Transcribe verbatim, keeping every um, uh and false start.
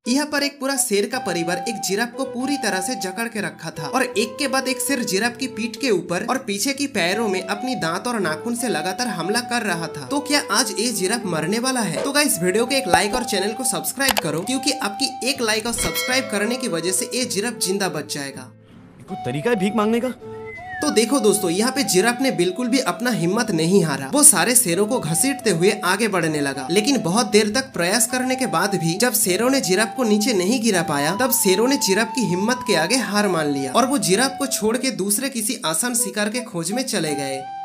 यहाँ पर एक पूरा शेर का परिवार एक जिराफ को पूरी तरह से जकड़ के रखा था और एक के बाद एक शेर जिराफ की पीठ के ऊपर और पीछे की पैरों में अपनी दांत और नाखून से लगातार हमला कर रहा था। तो क्या आज ये जिराफ मरने वाला है? तो गाइस वीडियो को एक लाइक और चैनल को सब्सक्राइब करो, क्योंकि आपकी एक लाइक और सब्सक्राइब करने की वजह से ये जिराफ जिंदा बच जाएगा। कोई तरीका है भीख मांगने का? तो देखो दोस्तों, यहाँ पे जिराफ ने बिल्कुल भी अपना हिम्मत नहीं हारा। वो सारे शेरों को घसीटते हुए आगे बढ़ने लगा, लेकिन बहुत देर तक प्रयास करने के बाद भी जब शेरों ने जिराफ को नीचे नहीं गिरा पाया, तब शेरों ने जिराफ की हिम्मत के आगे हार मान लिया और वो जिराफ को छोड़ के दूसरे किसी आसान शिकार के खोज में चले गए।